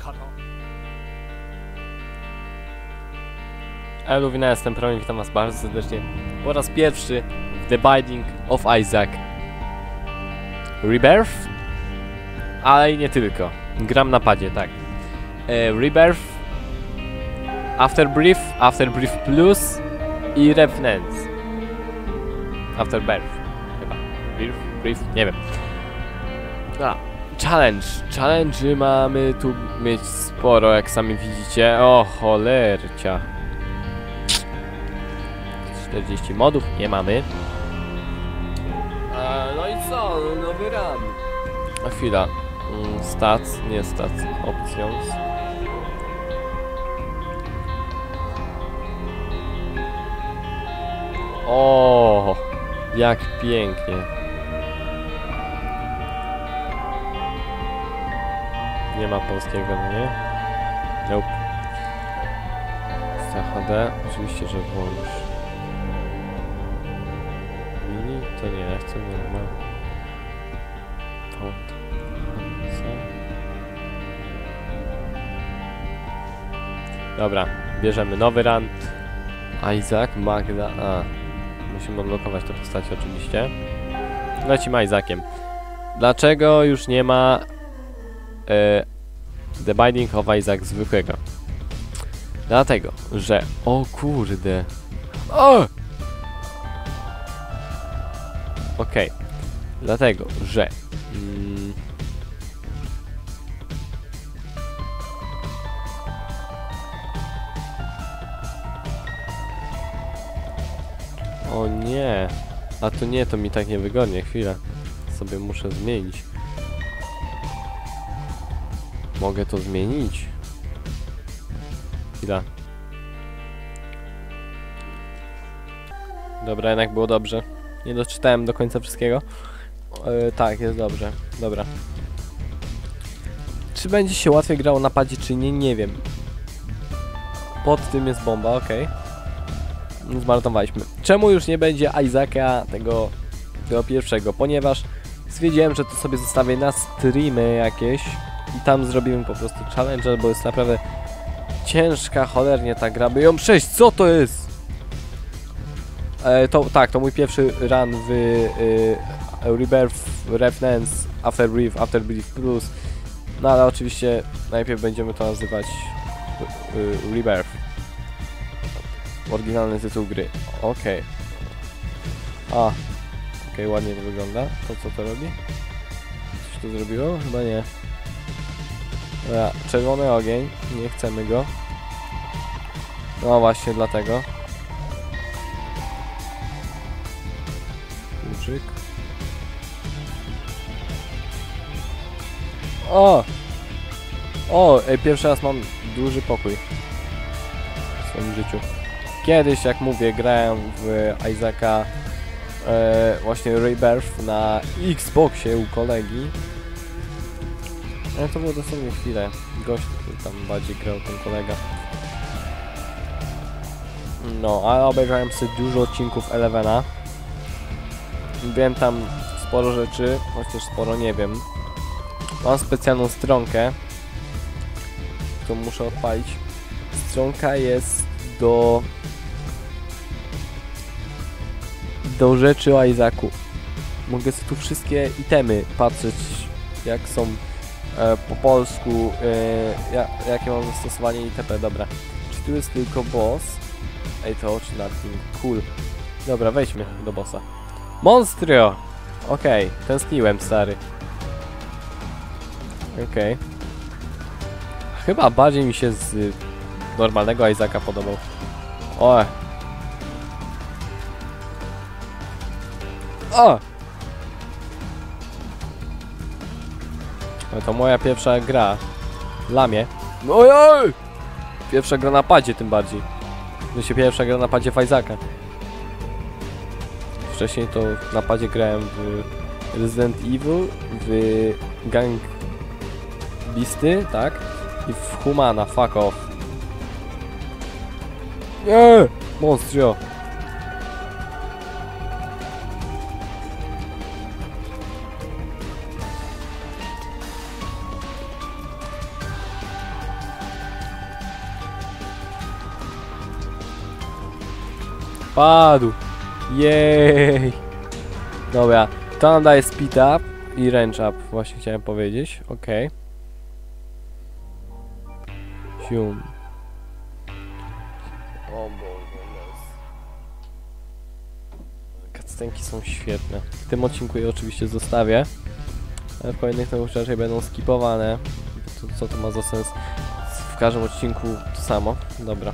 Luwina, jestem Promi, witam was bardzo serdecznie po raz pierwszy w The Binding of Isaac Rebirth, ale i nie tylko. Gram na padzie, tak. Rebirth, Afterbirth Plus i Revenant. Afterbirth chyba. Birth, nie wiem. Challenge mamy tu mieć sporo, jak sami widzicie. O cholercia. 40 modów nie mamy. No i co? Nowy run. A chwila. Stats, nie stats, options. O, jak pięknie. Nie ma polskiego, no nie? Nope. HD, oczywiście, że włącz. Mini? To nie, ja chcę normal. Dobra, bierzemy nowy run. Isaac, Magda. Musimy odblokować te postacie oczywiście. Lecimy Isaaciem. Dlaczego już nie ma The Binding of Isaac zwykłego? Dlatego, że... O kurde. O! Okej. Dlatego, że... O nie. A to nie, to mi tak niewygodnie. Chwilę. Sobie muszę zmienić. Mogę to zmienić. Chwila. Dobra, jednak było dobrze. Nie doczytałem do końca wszystkiego. Tak, jest dobrze. Dobra. Czy będzie się łatwiej grało na padzie, czy nie? Nie wiem. Pod tym jest bomba, okej. Zmarnowaliśmy. Czemu już nie będzie Isaaca tego pierwszego? Ponieważ stwierdziłem, że to sobie zostawię na streamy jakieś i tam zrobimy po prostu challenge, bo jest naprawdę ciężka cholernie ta gra, by ją przejść. Co to jest? To mój pierwszy run w Rebirth, Revenant, Afterbirth Plus. No ale oczywiście najpierw będziemy to nazywać Rebirth. Oryginalny tytuł gry. Okej. Okej, ładnie to wygląda. To co to robi? Coś to zrobiło? Chyba nie. Dobra, czerwony ogień. Nie chcemy go. No właśnie dlatego. Kluczyk. Pierwszy raz mam duży pokój w swoim życiu. Kiedyś, jak mówię, grałem w Isaaca właśnie Rebirth na Xboxie u kolegi. Ale to było dosłownie chwilę. Gość, który tam bardziej grał, ten kolega. No, ale obejrzałem sobie dużo odcinków Elevena. Wiem tam sporo rzeczy, chociaż sporo nie wiem. Mam specjalną stronkę, którą muszę odpalić. Stronka jest do rzeczy o Isaacu. Mogę sobie tu wszystkie itemy patrzeć, jak są po polsku, jakie mam zastosowanie itp. Dobra. Czy tu jest tylko boss? Ej, to oczy na tym. Cool. Dobra, wejdźmy do bossa. Monstro! Okej, tęskniłem, stary. Okej. Chyba bardziej mi się z normalnego Isaaca podobał. O! To moja pierwsza gra. Lamie. Ojoj! Pierwsza gra na padzie tym bardziej. To się pierwsza gra na padzie w Isaaca. Wcześniej to na padzie grałem w Resident Evil, w Gang Beasty, tak? I w Humana, fuck off. Nie! Monstro! Padł. Jej. Dobra, to nam daje speed up i range up, właśnie chciałem powiedzieć. Okej. Sium. O Boże, cutscenki są świetne. W tym odcinku je oczywiście zostawię, ale w kolejnych to już raczej będą skipowane. Co to ma za sens? W każdym odcinku to samo. Dobra.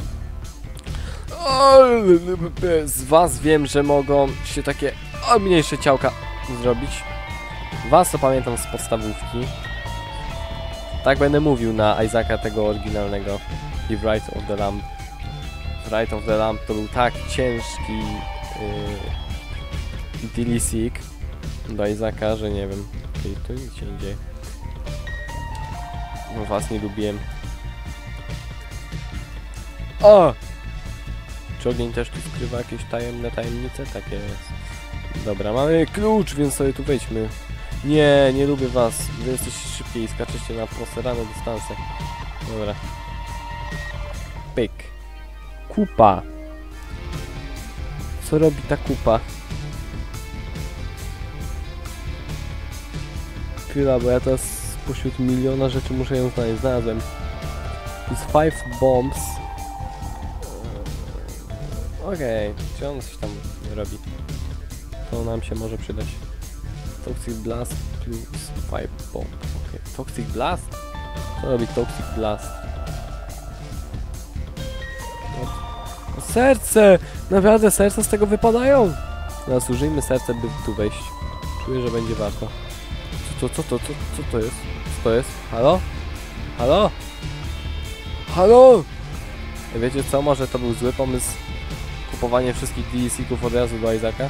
Z was wiem, że mogą się takie mniejsze ciałka zrobić. Was to pamiętam z podstawówki. Tak będę mówił na Isaaca tego oryginalnego. The Rite of the Lamp. Rite of the Lamp to był tak ciężki DLC do Isaaca, że nie wiem. Okej, tu nic się nie dzieje. No, was nie lubiłem. O! Czy ogień też tu skrywa jakieś tajemne tajemnice? Takie jest. Dobra, mamy klucz, więc sobie tu wejdźmy. Nie, nie lubię was. Wy jesteście szybkie i skaczecie na poserane dystanse. Dobra. Pyk. Kupa. Co robi ta kupa? Chwila, bo ja teraz spośród miliona rzeczy muszę ją znaleźć. Znalazłem. To jest 5 bombs. Okej, czy on coś tam robi? To nam się może przydać. Toxic Blast plus 5 bomb. Okej, Toxic Blast? Co robi Toxic Blast? O, serce! Naprawdę serca z tego wypadają? Teraz użyjmy serce, by tu wejść. Czuję, że będzie warto. Co to jest? Co to jest? Halo? Halo? Halo? Wiecie co? Może to był zły pomysł kupowanie wszystkich DLC-ków od razu do Isaaca?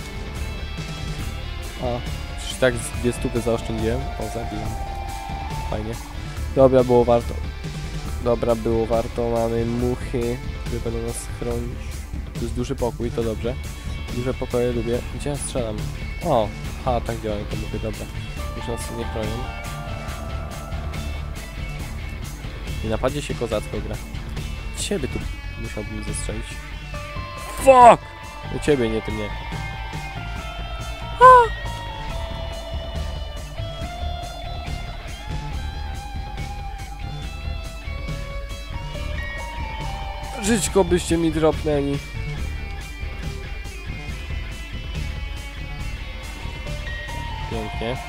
A, przecież tak z 2 stówy zaoszczędziłem. O, zabiłem. Fajnie. Dobra, było warto. Dobra, było warto. Mamy muchy, które będą nas chronić. To jest duży pokój, to dobrze. Duże pokoje lubię. Gdzie ja strzelam? O, tak działają te muchy, dobra. Już nas nie chronią. I napadzie się kozacko gra. Ciebie tu musiałbym zestrzelić. Fuck! Do ciebie, nie ty mnie. Żyćko byście mi dropnęli. Pięknie.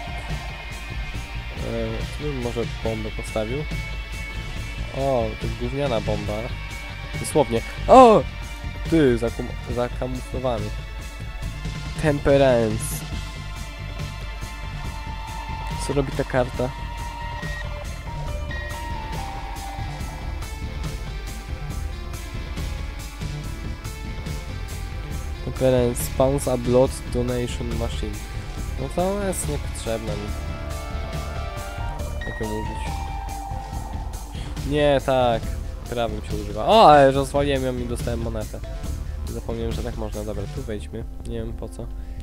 Tu bym może bombę postawił. O, to jest gówniana bomba. Dosłownie. O! Ty, zakamuflowany. Temperance. Co robi ta karta? Temperance. Spawns a blood donation machine. No to jest niepotrzebna mi. Jak ją użyć? Nie, tak. Prawym się używa. O, ale rozwaliłem ją i dostałem monetę. Zapomniałem, że tak można. Dobra, tu wejdźmy. Nie wiem po co.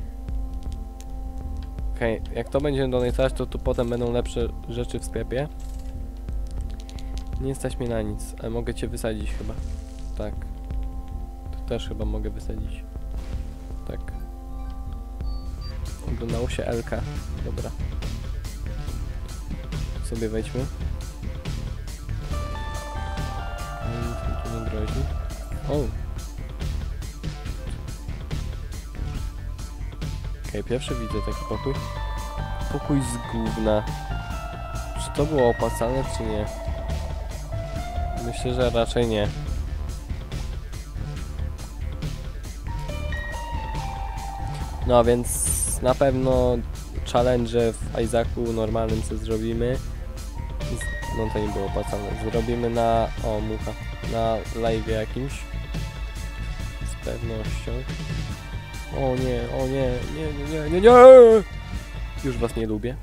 Okej, jak to będzie donatować, to tu potem będą lepsze rzeczy w sklepie. Nie stać mnie na nic, ale mogę cię wysadzić chyba. Tak. Tu też chyba mogę wysadzić. Tak. Oglądało się LK. Dobra. Sobie wejdźmy. Tu nie grozi. O! Okej, pierwszy widzę taki pokój. Pokój z gówna. Czy to było opłacalne, czy nie? Myślę, że raczej nie. No więc na pewno challenge w Isaacu normalnym co zrobimy. No to nie było opłacalne. Zrobimy na... O, mucha. Na live jakimś. Z pewnością. O nie, o nie, nie. Już was nie lubię.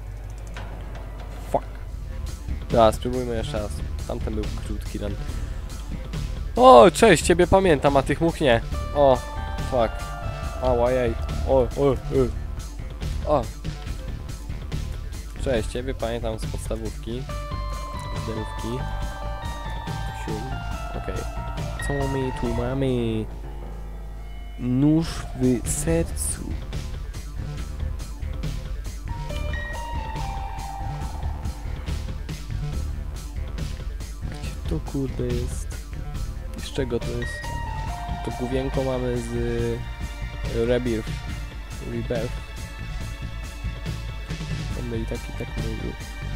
Fuck. Dobra, spróbujmy jeszcze raz. Tamten był krótki run. O, cześć, ciebie pamiętam, a tych much nie. O, fuck. Ałajej. O. Cześć, ciebie pamiętam z podstawówki. Z demówki. Sium. Okej. Co my tu mamy? Nóż w sercu. Gdzie to kurde jest? I z czego to jest? To główienko mamy z Rebirth. Mamy i tak mówił.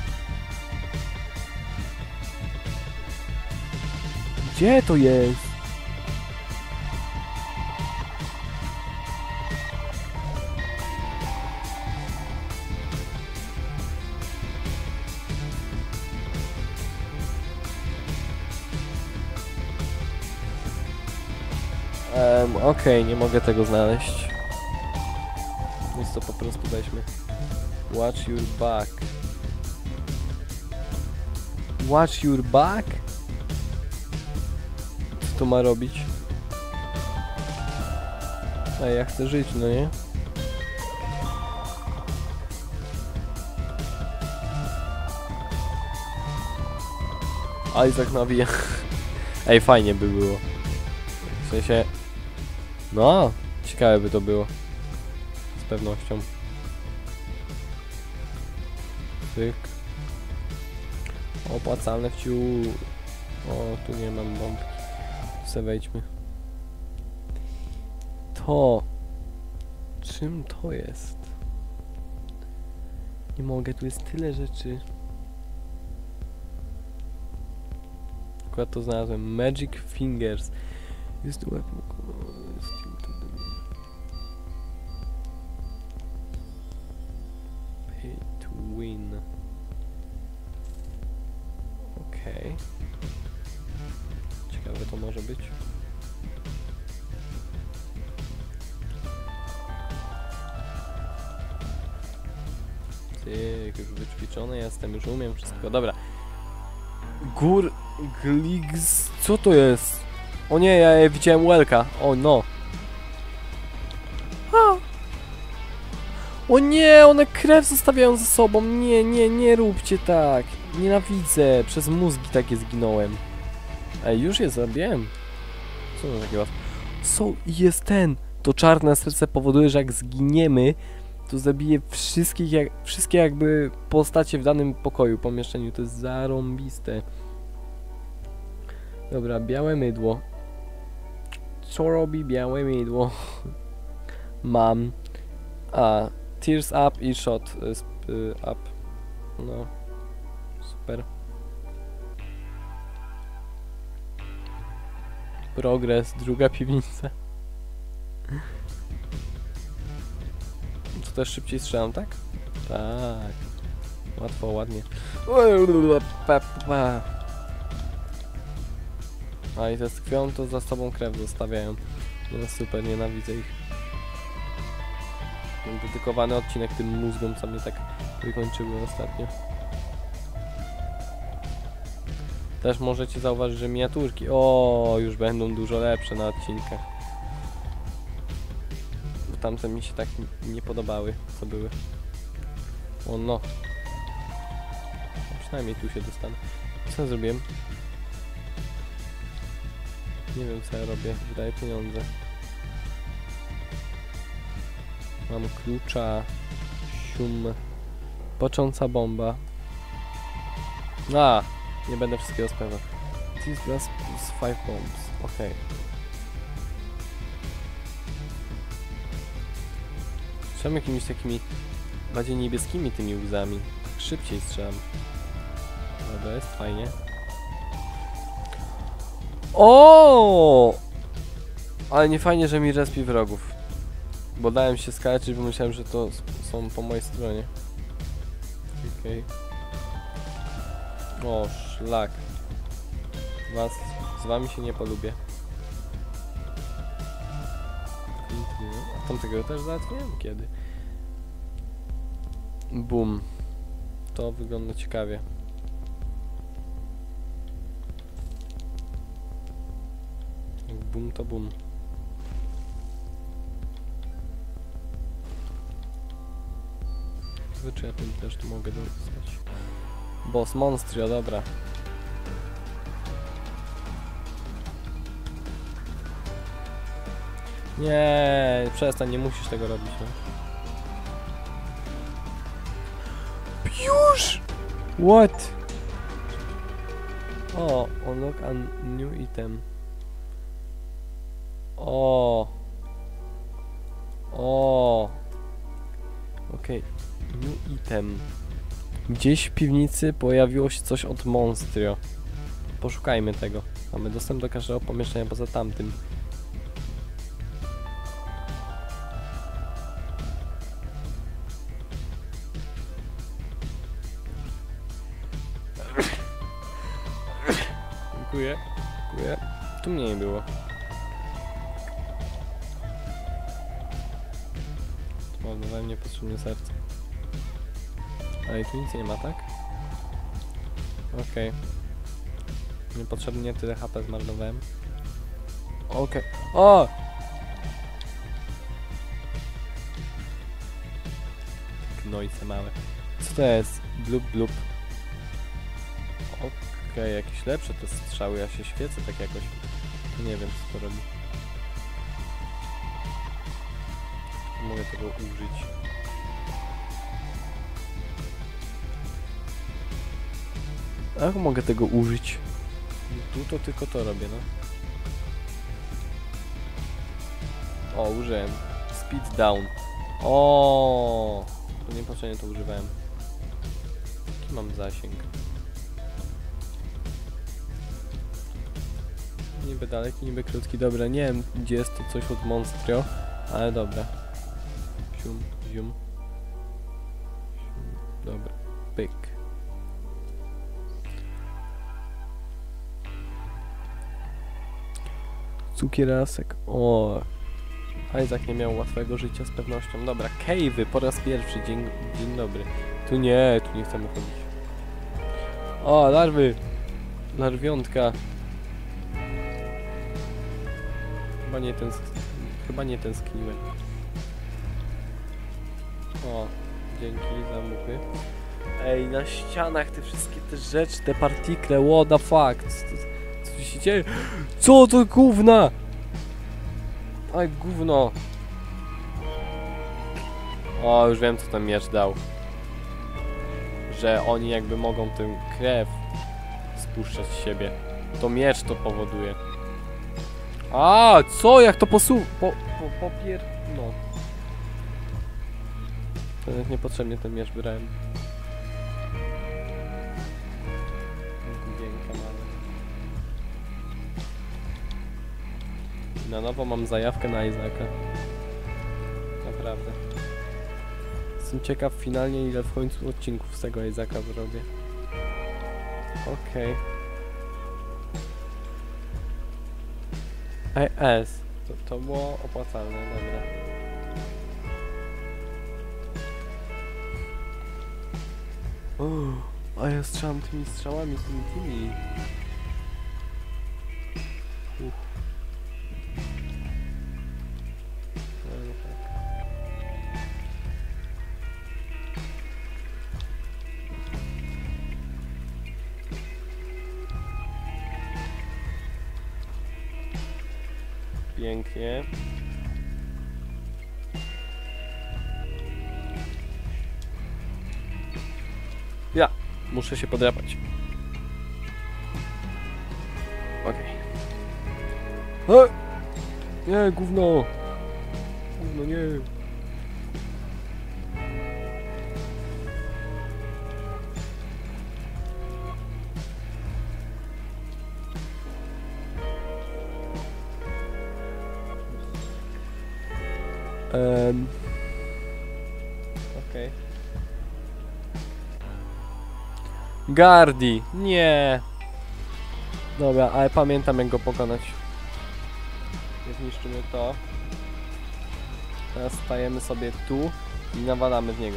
Gdzie to jest? Okej, nie mogę tego znaleźć. Więc to po prostu weźmy. Watch your back. Watch your back? Co to ma robić? A ja chcę żyć, no nie? Isaac nawija. Ej, fajnie by było. W sensie... No, ciekawe by to było. Z pewnością. Tyk. Opłacalne wciu. O, tu nie mam bombki. Se wejdźmy. To. Czym to jest? Nie mogę, tu jest tyle rzeczy. Akurat to znalazłem. Magic Fingers. Use the weapon. Pay to win. Okej. Ciekawe to może być. Tyk, już wyćwiczony jestem, już umiem wszystko. Dobra. Gligs. Co to jest? O nie, ja widziałem Welka. O no. O nie, one krew zostawiają ze sobą. Nie róbcie tak. Nienawidzę. Przez mózgi takie zginąłem. Ej, już je zabiłem. Co to takiego? Jest ten. To czarne serce powoduje, że jak zginiemy, to zabije wszystkie jakby postacie w danym pokoju, pomieszczeniu. To jest zarąbiste. Dobra, białe mydło. Co robi białe mydło? Mam. Tears up i shot up. No. Super. Progres, druga piwnica. To też szybciej strzelam, tak? Tak. Łatwo, ładnie. A i ze krwią to za sobą krew zostawiają. No super, nienawidzę ich. Mam dedykowany odcinek tym mózgom, co mnie tak wykończyły ostatnio. Też możecie zauważyć, że miniaturki już będą dużo lepsze na odcinkach. Bo tamte mi się tak nie podobały, co były. O no. Przynajmniej tu się dostanę. Co ja zrobiłem? Nie wiem co ja robię, wydaję pieniądze. Mam klucza. Sium. Począca bomba. Nie będę wszystkiego spełniał. This blast plus 5 bombs. Okej. Strzelam jakimiś takimi bardziej niebieskimi tymi łzami. Tak szybciej strzelam. Dobra, jest fajnie. Ale nie fajnie, że mi respi wrogów. Bo dałem się skaleczyć, bo myślałem, że to są po mojej stronie. Okej. O, szlak. Z wami się nie polubię. A tamtego też załatwiłem? Kiedy? Bum. To wygląda ciekawie. Jak bum to bum. Czy ja tym też tu mogę dostać? Boss Monstrio, dobra. Nie, przestań, nie musisz tego robić, no. Już! What? O, unlock a new item. O. O. Okej, new item. Gdzieś w piwnicy pojawiło się coś od Monstrio. Poszukajmy tego. Mamy dostęp do każdego pomieszczenia poza tamtym. Dziękuję. Dziękuję. Tu mnie nie było. Zmarnowałem niepotrzebnie serce. Ale tu nic nie ma, tak? Okej. Niepotrzebnie tyle HP zmarnowałem. Okej. O! Gnojce małe. Co to jest? Blub blub. Okej, jakieś lepsze te strzały. Ja się świecę tak jakoś. Nie wiem, co to robi. Mogę tego użyć. Jak mogę tego użyć? Tu to tylko to robię, no. O, użyłem. Speed down. O, to niepotrzebnie to używałem. Jaki mam zasięg? Niby daleki, niby krótki. Dobra, nie wiem, gdzie jest to coś od Monstrio, ale dobra. Zium, zium. Dobra, pyk. Cukierasek. O, Isaac nie miał łatwego życia z pewnością. Dobra, cave'y po raz pierwszy. Dzień dobry. Tu nie chcemy chodzić. O, larwy. Larwiątka. Chyba nie tęskniłem. O, dzięki za muchy. Ej, na ścianach te wszystkie te rzeczy, te partikle, what the fuck? Co się dzieje? Co to gówna? Aj, gówno. O, już wiem, co ten miecz dał. Że oni jakby mogą tę krew spuszczać z siebie. To miecz to powoduje. A, co? Jak to no. To jest niepotrzebnie ten miecz brałem. Na nowo mam zajawkę na Isaaca. Naprawdę. Jestem ciekaw finalnie, ile w końcu odcinków z tego Isaaca zrobię. Okej. S. To było opłacalne, dobra. O, a ja strzelam tymi strzałami, tymi. Pięknie. Ja muszę się podrapać. Okej. Nie, gówno. Gówno, nie. Okej. Gardi, nie. Dobra, ale pamiętam, jak go pokonać. Nie zniszczymy to. Teraz stajemy sobie tu i nawalamy w niego.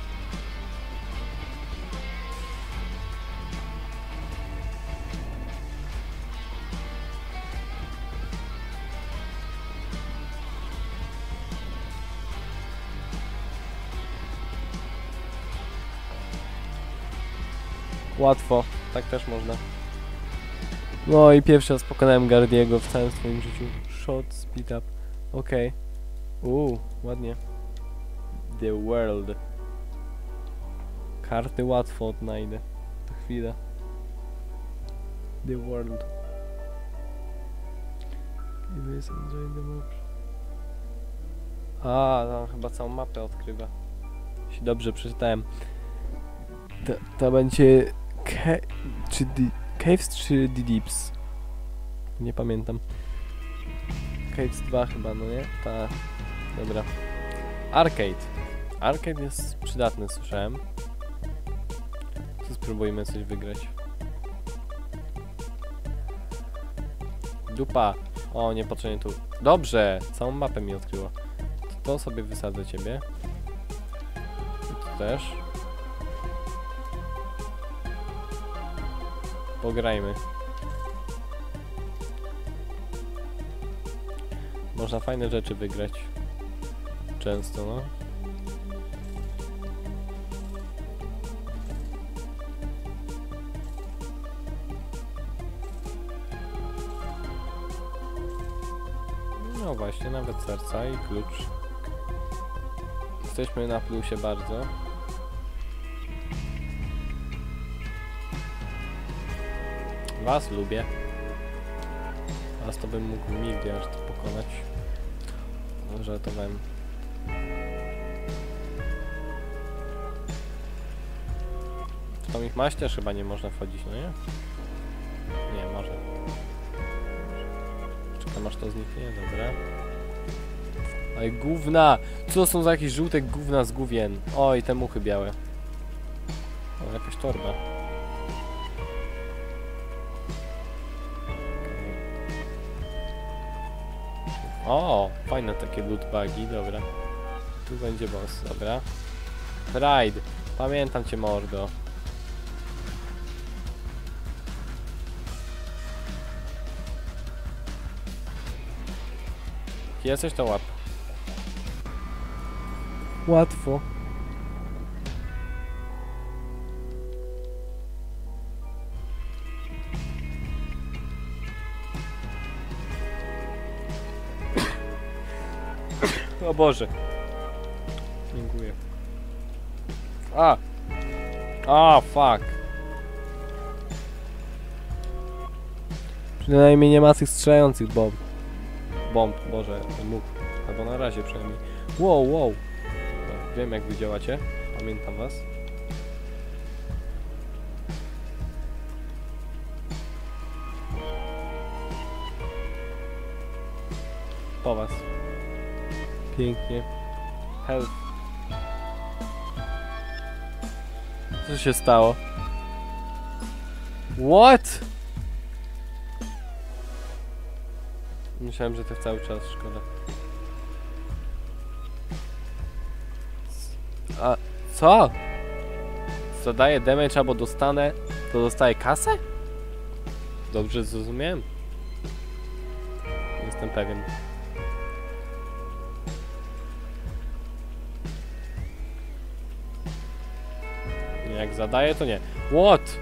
Łatwo, tak też można. No i pierwszy raz pokonałem Gardiego w całym swoim życiu. Shot, speed up. Okej. Ładnie. The World. Karty łatwo odnajdę. To chwilę. The World. Tam chyba całą mapę odkrywa. Jeśli dobrze przeczytałem. To będzie... Caves czy The Deeps? Nie pamiętam. Caves 2 chyba, no nie? Ta. Dobra. Arcade. Arcade jest przydatny, słyszałem. To spróbujmy coś wygrać. Dupa. O, niepotrzebnie tu. Dobrze! Całą mapę mi odkryło. To sobie wysadzę ciebie. I tu też. Pograjmy. Można fajne rzeczy wygrać. Często, no. No właśnie, nawet serca i klucz. Jesteśmy na plusie bardzo. Was lubię. Was to bym mógł nigdy aż to pokonać. Żartowałem. W tą ich maść też chyba nie można wchodzić, no nie? Nie, może. Czekam aż to zniknie, dobra. Oj, gówna! Co są za jakieś żółte gówna z główien? Oj, te muchy białe. O, jakaś torba. O, fajne takie loot bagi, dobra. Tu będzie boss, dobra. Pride, pamiętam cię, mordo. Jesteś, to łap. Łatwo. O Boże. Dziękuję. Fuck. Przynajmniej nie ma tych strzelających bomb. Boże, mógł. Albo na razie przynajmniej. Wow. Tak, wiem jak wy działacie. Pamiętam was. Po was. Pięknie. Help. Co się stało? What? Myślałem, że to cały czas, szkoda. A co? Zadaję damage albo dostanę, to dostaję kasę? Dobrze zrozumiałem? Jestem pewien. Jak zadaję, to nie. What?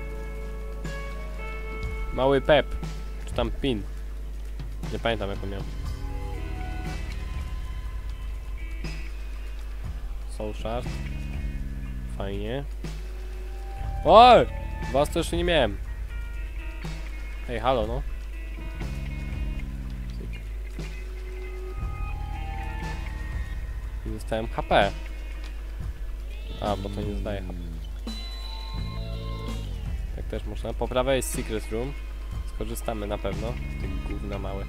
Mały pep. Czy tam pin. Nie pamiętam jak on miał. Soul Shard. Fajnie. Oj! Was to jeszcze nie miałem. Hej, halo, no. I dostałem HP. Bo to nie zdaje HP. Tak też można. Po prawej jest Secret Room. Skorzystamy na pewno. Tych gówna małe.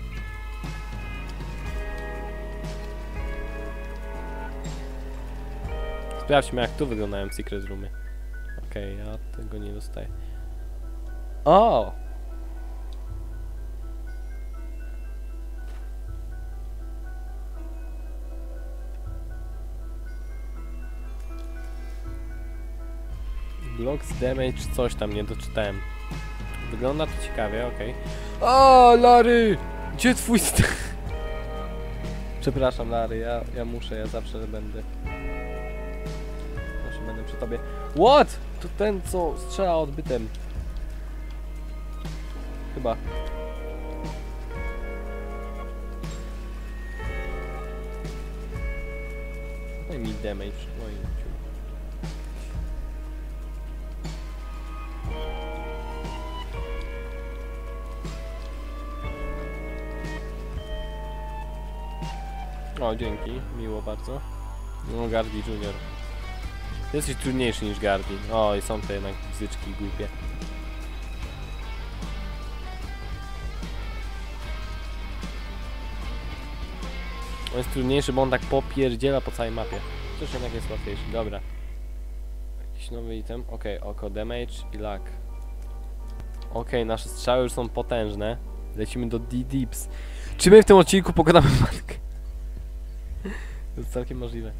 Sprawdźmy jak tu wyglądają Secret Roomy. Okej, ja tego nie dostaję. O! Blocks damage, coś tam nie doczytałem. Wygląda to ciekawie, okej. O, Larry! Gdzie twój Przepraszam, Larry, ja muszę, ja zawsze będę. Zawsze będę przy tobie. What? To ten, co strzela odbytem. Chyba. Daj mi damage. No i o, dzięki. Miło bardzo. No, Gardi Junior. Jesteś trudniejszy niż Gardi. O, i są to jednak bzyczki głupie. On jest trudniejszy, bo on tak popierdziela po całej mapie. Chociaż jednak jest łatwiejszy. Dobra. Jakiś nowy item. Okej, oko damage i luck. Okej, nasze strzały już są potężne. Lecimy do D-Dips. Czy my w tym odcinku pokonamy matkę? To jest całkiem możliwe.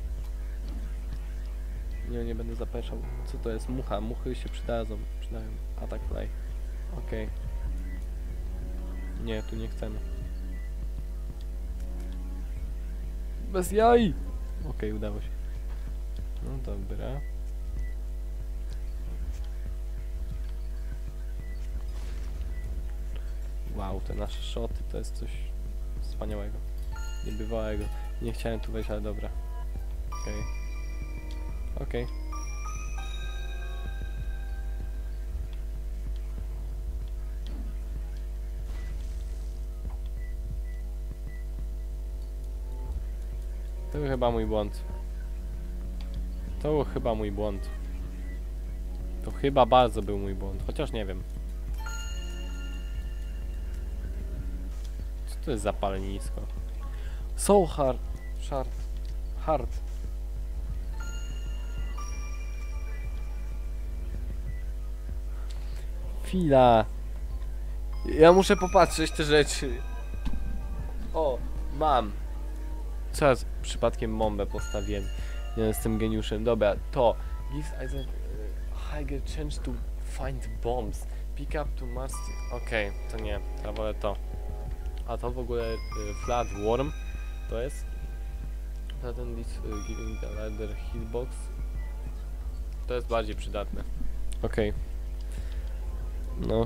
Nie będę zapeszał. Co to jest? Mucha. Muchy się przydają. Atak fly. Okej. Nie, tu nie chcemy. Bez jaj! Okej, udało się. No dobra. Wow, te nasze shoty to jest coś wspaniałego. Niebywałego. Nie chciałem tu wejść, ale dobra. Okej. Okej. To był chyba mój błąd. To był chyba mój błąd. To chyba bardzo był mój błąd, chociaż nie wiem. Co to jest za palenisko? So hard. Hard. Chwila. Ja muszę popatrzeć te rzeczy. O, mam. Co ja przypadkiem bombę postawiłem? Ja jestem geniuszem. Dobra, to. Gives Isaac higher chance to find bombs. Pick up to must. Okej, to nie. Ja wolę to. A to w ogóle Flat Worm to jest. Zatem this giving the ladder hitbox. To jest bardziej przydatne. Okej. No.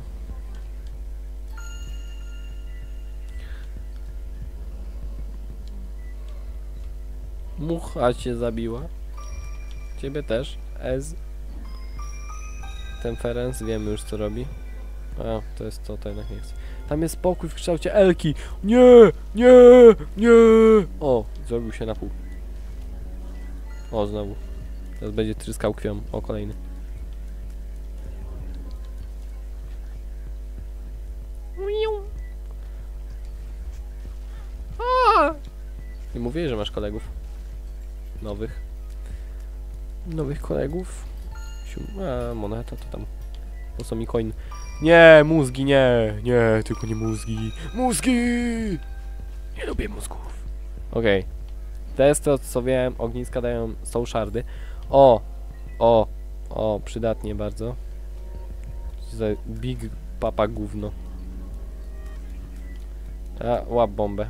Mucha cię zabiła. Ciebie też. Temperance, wiemy już co robi. A, to jest to jednak nie chcę. Tam jest spokój w kształcie Elki. Nie! O, zrobił się na pół. O, znowu. Teraz będzie tryskał krwią. O, kolejny. Nie mówię, że masz kolegów. Nowych kolegów. Moneta to tam. Po co mi coin? Nie, mózgi, nie, tylko nie mózgi. Mózgi! Nie lubię mózgów. Okej. To jest to, co wiem, ogniska dają soul shardy. O, przydatnie bardzo. Za big papa gówno. Łap bombę.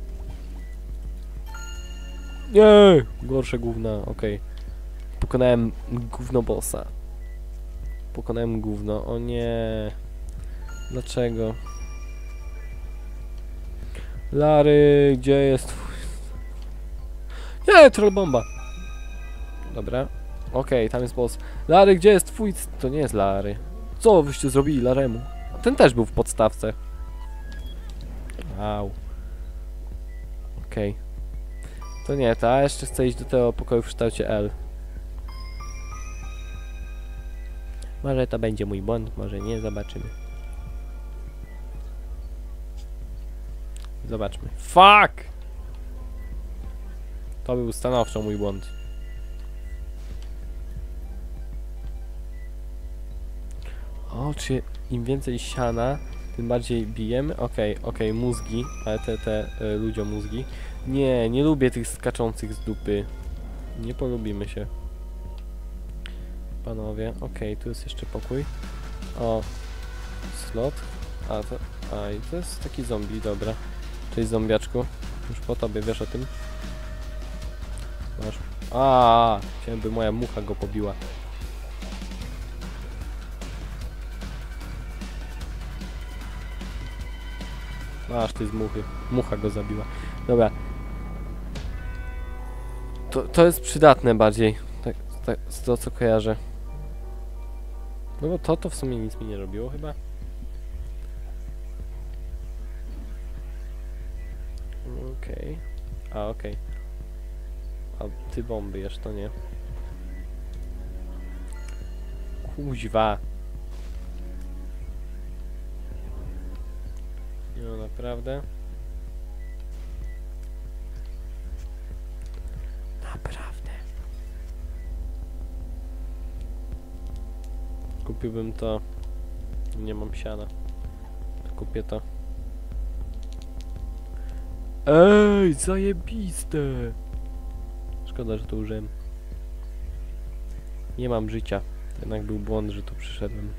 Nie! Gorsze gówna, okej. Pokonałem gówno bossa. Pokonałem gówno, o nie. Dlaczego? Larry, gdzie jest twój... Nie, troll bomba. Dobra. Okej, tam jest boss. Larry, gdzie jest twój... To nie jest Larry. Co wyście zrobili Laremu? Ten też był w podstawce. Wow. Okej. To nie, to ja jeszcze chcę iść do tego pokoju w kształcie L. Może to będzie mój błąd, może nie, zobaczymy. Zobaczmy. Fuck! To był stanowczo mój błąd. O, czy im więcej siana, tym bardziej bijemy? Okej, mózgi, ale te ludziom mózgi. Nie lubię tych skaczących z dupy. Nie polubimy się. Panowie, okej, tu jest jeszcze pokój. O, slot. I to jest taki zombie, dobra. Cześć zombiaczku. Już po tobie, wiesz o tym? Masz. Chciałem, by moja mucha go pobiła. Ty z muchy. Mucha go zabiła. Dobra. To jest przydatne bardziej. Tak, z to co kojarzę. No bo to w sumie nic mi nie robiło chyba. Okej. Okej. A ty bomby jesz, to nie. Kuźwa. No naprawdę. Naprawdę. Kupiłbym to. Nie mam siana. Kupię to. Ej, zajebiste! Szkoda, że to użyłem. Nie mam życia. To jednak był błąd, że tu przyszedłem.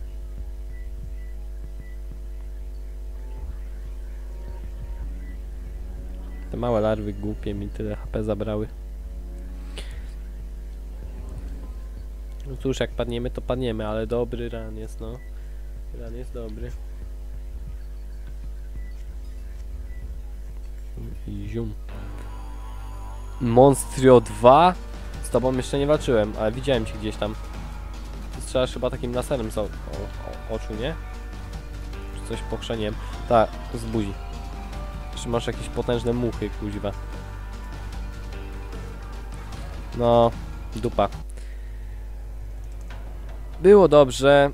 Te małe larwy głupie mi tyle HP zabrały. No cóż, jak padniemy, to padniemy, ale dobry ran jest, no. Ran jest dobry. I zium. Monstrio 2? Z tobą jeszcze nie walczyłem, ale widziałem cię gdzieś tam. Ty strzelasz chyba takim laserem z oczu, nie? Czy coś pochrzaniłem? Tak, z buzi. Czy masz jakieś potężne muchy, kuźwa? No, dupa. Było dobrze.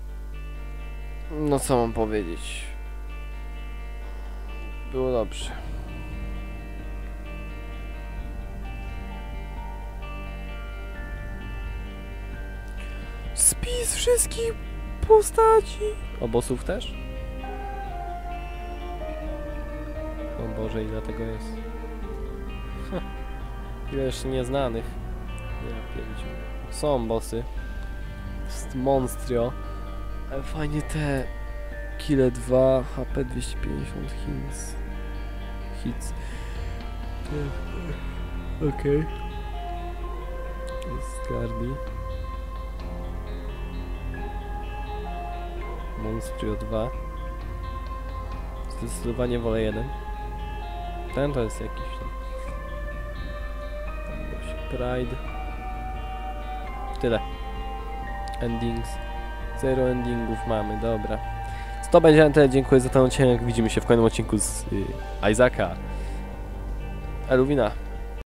No co mam powiedzieć? Było dobrze. Spis wszystkich postaci. Bossów też? O Boże, ile tego jest. Ile jeszcze nieznanych. Ja pierdziu. Są bossy. Jest Monstrio. Ale fajnie te kile 2, HP 250 hits. Okej. Jest Gardi. Monstrio 2. Zdecydowanie wolę 1. Ten to jest jakiś tam. Pride. Tyle. Endings. 0 endingów mamy, dobra. To będzie na tyle, dziękuję za ten odcinek. Widzimy się w kolejnym odcinku z Isaaca. Eluwina.